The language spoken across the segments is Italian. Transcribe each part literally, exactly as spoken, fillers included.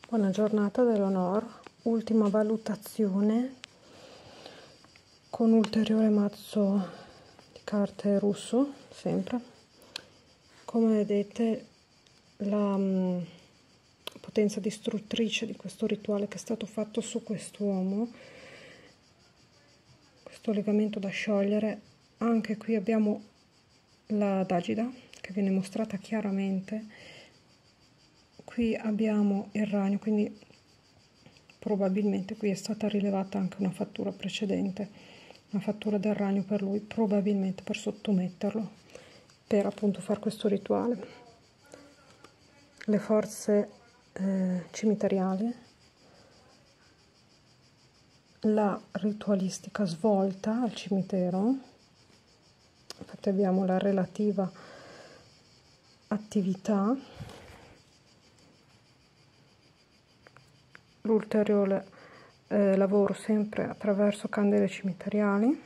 Buona giornata dell'Onor, ultima valutazione con ulteriore mazzo di carte russo, sempre. Come vedete la mh, potenza distruttrice di questo rituale che è stato fatto su quest'uomo, questo legamento da sciogliere. Anche qui abbiamo la Dagida che viene mostrata chiaramente. Qui abbiamo il ragno, quindi probabilmente qui è stata rilevata anche una fattura precedente, una fattura del ragno per lui, probabilmente per sottometterlo, per appunto fare questo rituale. Le forze eh, cimiteriali, la ritualistica svolta al cimitero, infatti abbiamo la relativa attività, l'ulteriore eh, lavoro sempre attraverso candele cimiteriali,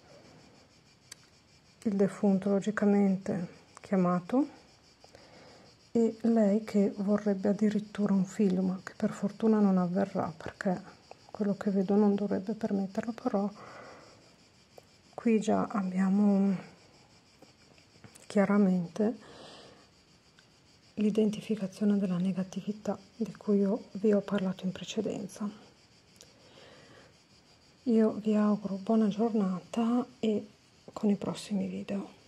il defunto logicamente chiamato e lei che vorrebbe addirittura un figlio, ma che per fortuna non avverrà, perché quello che vedo non dovrebbe permetterlo. Però qui già abbiamo chiaramente l'identificazione della negatività di cui io vi ho parlato in precedenza. Io vi auguro buona giornata e con i prossimi video.